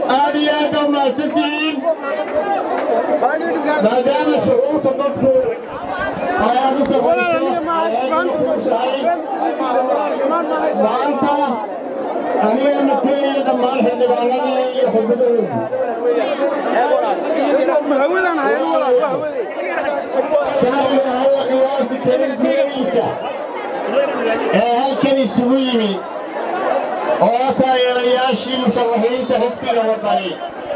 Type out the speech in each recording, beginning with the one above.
آدم ماسكين ما دام شروط الدكتور أنا مسافر مالتا أنا متى دمار حزباني حزبون شعبي هلا قياس كريم فيريسا هل كان يسويني وأتا يرياشي مشرحين تحسبي وطني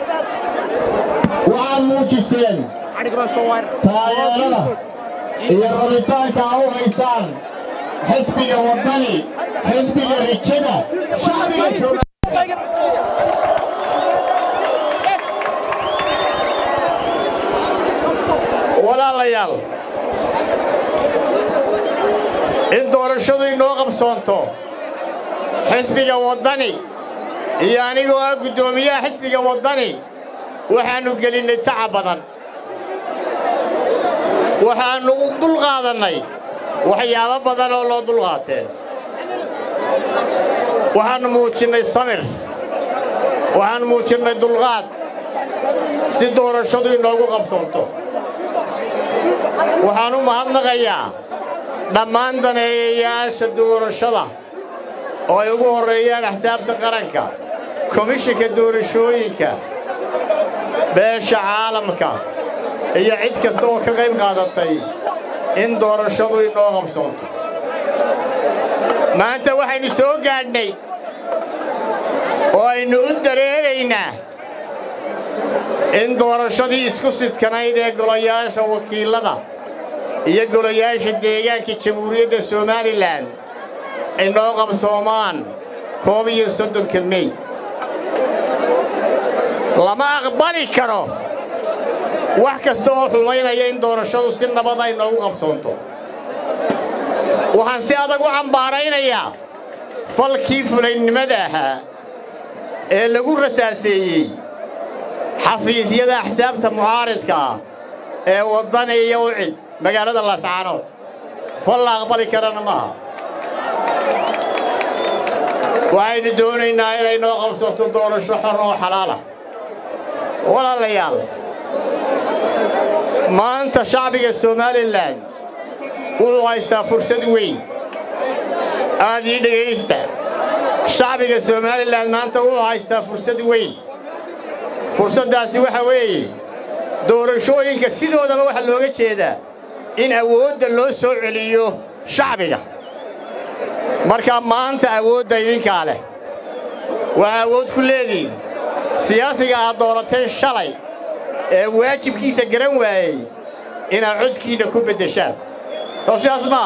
وعمو جسين تايرنا يربطان كاو هيسان حسبي وطني حسبي الرجلة شعبي ولا ليال إن دور الشذي نوقف صنطو حسبي وطني يعني هو قدومية حسبي وطني وحنو قلنا تعبنا وحنو ضلغادني وحيابا بدل الله ضلغاتين وحنو موجنا الصمر وحنو موجنا الضلغات سيدور الشذي نوقف صنطو وحنو مهنا غيا دمان دنيا شدور الشذا oo ugu horeeyaan xisaabta qaranka komishanka doorashooyinka beesha caalamka iyo cid kasta oo ka qayb qaadatay in doorashadu inoo qabsoonto maanta waxaynu soo gaadhnay oo aynu u dareeraynaa in doorashadii isku sidkanayd ee golayaasha wakiilada iyo golayaasha deegaanka jamhuuriyadda Soomaaliland إنه قبصومان كوبي يصدق كلمي لما أقبلي كرو وحكى السوق وين يين دور الشو سن بضاي إنه قبصونته وحنسي هذا عن بارين يا فالكيف لين مداها اللي يقول رساسي حفيز يدا حسابته معارض كا وضني يوعد مقالة الله سبحانه فالله أقبلي كرنا ما وعين دونينا إلى نوقف صوت دور الشحر وحلالة ولا ليال ما أنت شعبك الصومالي الآن هو عايزة فرصة وين هذه دقيقة شعبك الصومالي الآن ما أنت هو عايزة فرصة وين فرصة داسي وحوي دور الشوين كسيد هذا ما وحلو كذا إن أود اللو سعليو شعبك marka maanta awoodda idinka leh waa awood ku leedin siyaasiga aad doorateen shalay ee waajibkiisa garan waayay in codkiina ku bedeshaan soo siyaas ma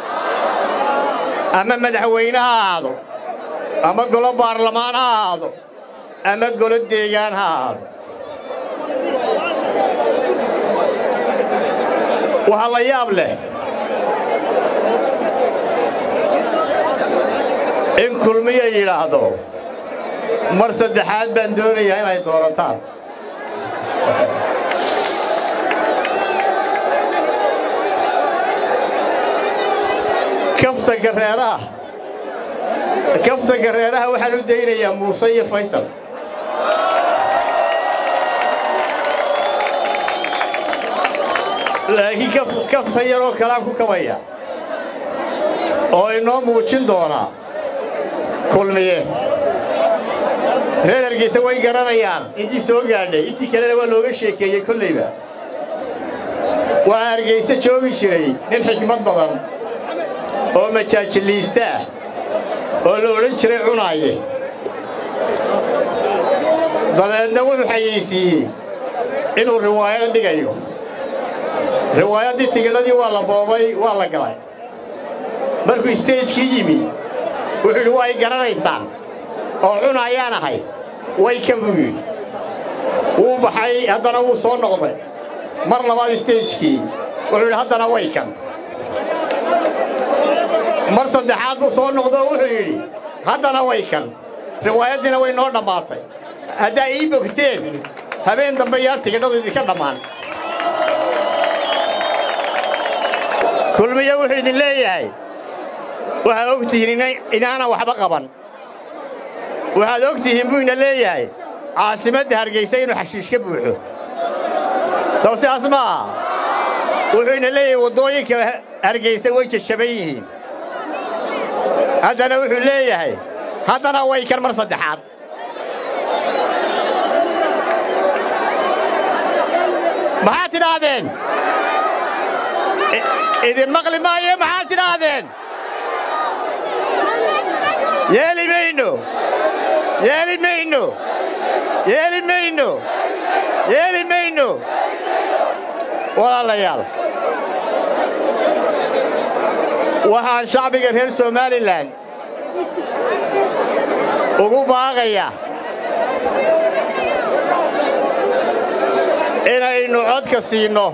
ama madaxweynaha aado ama golo baarlamaan aado ama golo deegaan aado waxa la yaab leh إن كل مية يلاحظوا مرصد حاد بندوري هاي دورتان كفت قريرها وحلو ديني يا موسى فيصل لكن كفت يرو كلامكم كويا أو إنه موجين دونا كل مية هذا الجيس وين قرنيان أنتي سوق يعني أنتي كلا ولا لوجا شيء كي كل ليبا وارجيس شوفي شيء نحكمت بدن أو ما تشاش ليستا أو لورن شري عناية ضمن نوم حيسي إنه رواية دقيقة رواية دي تقول دي والله باباي والله قاي بركو ستيج كيجيمي وحلو أي قرنيسان أو عنايانا هاي ويكمل وبحي هذا نو صون نقطة مرة بعد ستيج كي وحلو هذا نو ويكم مرصد حاد صون نقطة وحلو هذا نو ويكم روايتنا وين نور نباطي هذا إيه بكتير هبين دبيات كده ذيك دمان كل ما يوحد الله ياي وهاوكتي إن أنا وحبق قبن وهاوكتي هم بين الله ياي caasimadda Hargeysa inuu xashiish ka buuxo soo si asmaa wuxuu ina leeyahay wadooyinka Hargeysa way jajaban yihiin haddana wuxuu leeyahay haddana way kar mar saddexaad maxaad tidhaahdeen idin maqli maayo maxaad tidhaahdeen yeeli mayno yeeli mayno yeeli mayno yeeli mayno walaalayaal waxaan shacbiga reer Somaliland ugu baaqaya inaynu codka siino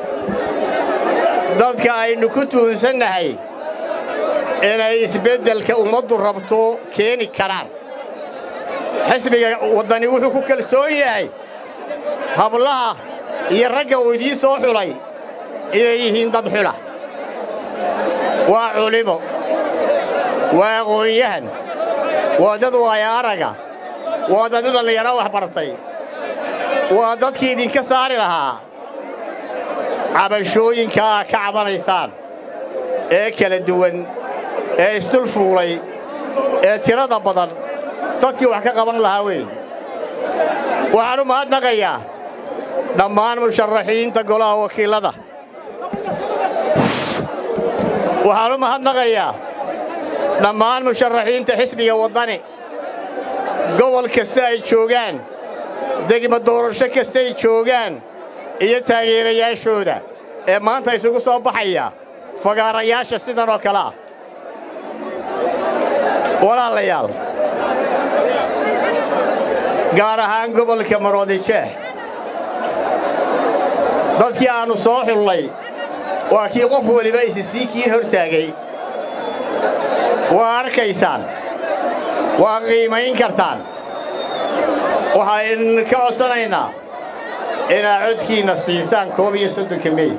dadka aynu ku tuunsannahay inay isbeddelka ummaddu rabto keeni karaan xisbiga wadani wuxuu ku kalsoon yahay hablaha iyo ragga uu idin soo xulay inay yihiin dad xula waa culimo waa aqoonyahan waa dad waaya araga waa dad dhalinyaro wax bartay waa dadkii idinka saari lahaa cabashooyinka ka cabanaysaan ee kala duwan ee isdul fuulay ee tirada badan dadkii wax ka qaban lahaa weey waxaan u mahadnaqayaa dhammaan musharaxiinta golaha wakiilada waxaan u mahadnaqayaa dhammaan musharaxiinta xisbiga wadani gobol kasta ay joogaan degmo doorasho kasta ay joogaan iyo taageerayaashooda ee maanta isugu soo baxaya fagaarayaasha sidan oo kale ah walaalayaal gaar ahaan gobolka Maroodijeex dadkii aanu soo xullay waa kii qof waliba isisiikiin hortaagay waa arkaysaan waa qiimayn kartaan waxaan ka codsanaynaa inaad codkiina siisaan 31 May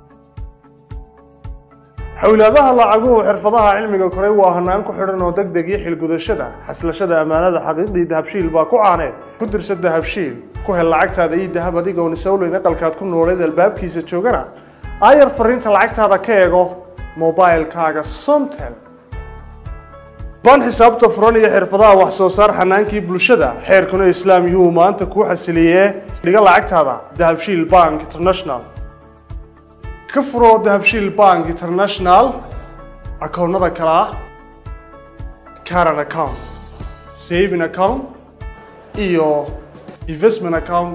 xawlaadaha lacaguhu xirfadaha cilmiga koray waa hanaan ku xidhan oo degdeg iyo xilgudashada xaslashada amaanada xaqiiqdii dahabshiil baa ku caaneed ku dirso dahabshiil ku hel lacagtaada iyo dahab adigoon isawleyn aqalkaad ku nooleed albaabkiisa joogana ayar fariinta lacagtaada ka eego mobilkaaga Somtel baan xisaabta furan iyo xirfadaha wax soo saar xanaankii bulshada xeerkuna islaam yuhu maanta ku xasiliyee dhiga lacagtaada dahabshiil bank international ka furo dahabshiil bank international akoonnada kala ah current account saving account iyo investment account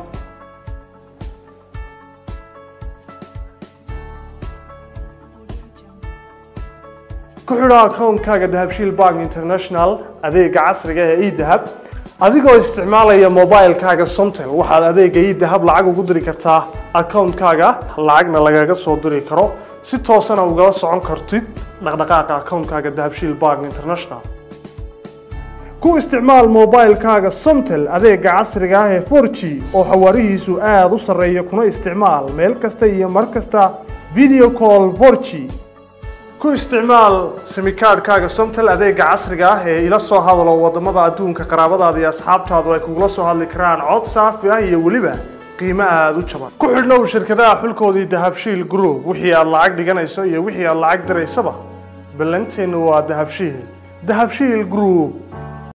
ku xidho akoonkaaga dahabshiil bank international adeega casriga ee e-dahab adigoo isticmaalaya mobilkaaga Somtel waxaad adeega e-dahab lacag ugu diri kartaa akoonkaaga lacagna lagaga soo diri karo si toos ah uga socon kartid dhaqdhaqaaqa akoonkaaga dahabshiil bank international ku isticmaal mobilkaaga Somtel adeega casriga ah ee 4G oo xawaarihiisu aad u sarreeyo kuna isticmaal meel kasta iyo mar kasta video call 4G ku isticmaal simikaadkaaga Somtel adeega casriga ah ee ila soo hadalo wadamada adduunka qaraabadaada iyo asxaabtaadu ay kugula soo hadli karaan cod saafi ah iyo waliba qiimo aad u jaban ku xidhnow shirkadaha xulkoodii dahabshiil group wixii aad lacag dhiganayso iyo wixii aad lacag diraysaba ballanteenu waa dahabshiil group